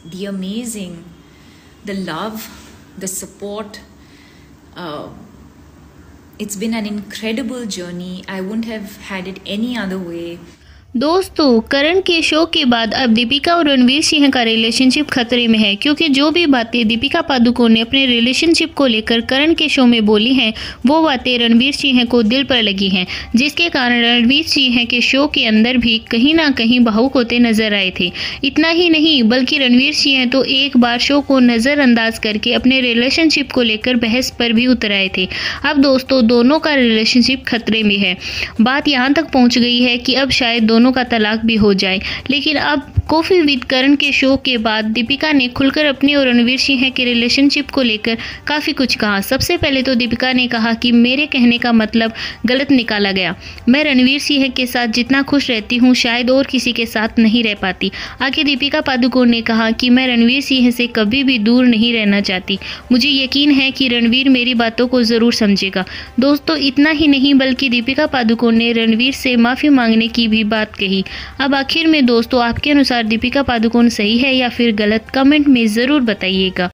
the amazing, the love, the support. It's been an incredible journey. I wouldn't have had it any other way. दोस्तों, करण के show के बाद अब दीपिका और रणवीर सिंह का रिलेशनशिप खतरे में है, क्योंकि जो भी बातें दीपिका पादुकोण ने अपने रिलेशनशिप को लेकर करण के शो में बोली हैं, वो बातें रणवीर सिंह को दिल पर लगी हैं, जिसके कारण रणवीर सिंह के शो के अंदर भी कहीं ना कहीं भावुक होते नजर आए थे। इतना ही नहीं, बल्कि रणवीर सिंह तो एक बार शो को नज़रअंदाज करके अपने रिलेशनशिप को लेकर बहस पर भी उतर आए थे। अब दोस्तों, दोनों का रिलेशनशिप खतरे में है। बात यहाँ तक पहुँच गई है कि अब शायद दोनों का तलाक भी हो जाए। लेकिन अब कॉफी विद करण के शो के बाद दीपिका ने खुलकर अपनी और रणवीर सिंह के रिलेशनशिप को लेकर काफ़ी कुछ कहा। सबसे पहले तो दीपिका ने कहा कि मेरे कहने का मतलब गलत निकाला गया। मैं रणवीर सिंह के साथ जितना खुश रहती हूँ, शायद और किसी के साथ नहीं रह पाती। आगे दीपिका पादुकोण ने कहा कि मैं रणवीर सिंह से कभी भी दूर नहीं रहना चाहती। मुझे यकीन है कि रणवीर मेरी बातों को ज़रूर समझेगा। दोस्तों, इतना ही नहीं, बल्कि दीपिका पादुकोण ने रणवीर से माफ़ी मांगने की भी बात कही। अब आखिर में दोस्तों, आपके अनुसार दीपिका पादुकोण सही है या फिर गलत? कमेंट में ज़रूर बताइएगा।